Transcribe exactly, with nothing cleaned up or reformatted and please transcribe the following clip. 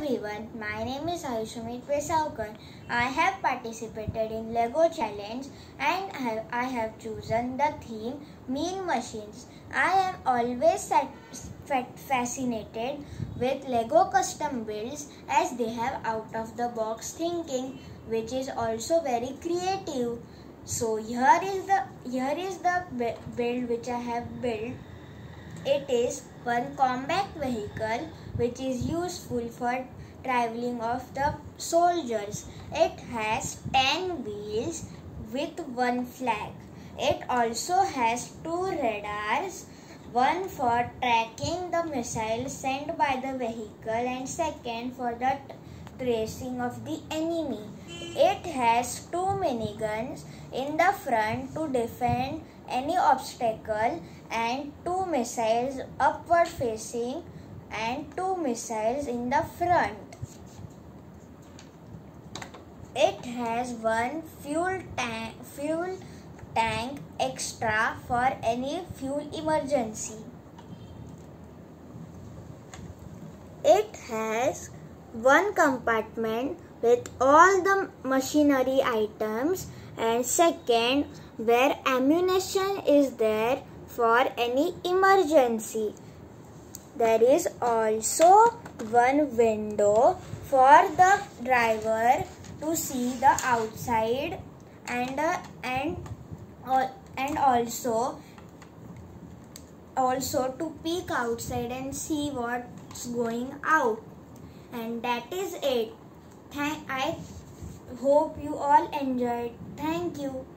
everyone, my name is Ayushmeet Vesaukar. I have participated in Lego Challenge and I have, I have chosen the theme Mean Machines. I am always fascinated with Lego custom builds as they have out of the box thinking, which is also very creative. So here is the here is the build which I have built. It is one compact vehicle which is useful for traveling of the soldiers. It has ten wheels with one flag. It also has two radars, one for tracking the missiles sent by the vehicle and second for the tracing of the enemy. It has two miniguns in the front to defend any obstacle and two missiles upward facing and two missiles in the front. It has one fuel tank, fuel tank extra for any fuel emergency. It has one compartment with all the machinery items and second where ammunition is there for any emergency. There is also one window for the driver to see the outside and uh, and uh, and also also to peek outside and see what's going out. And that is it. Thank I hope you all enjoyed. Thank you.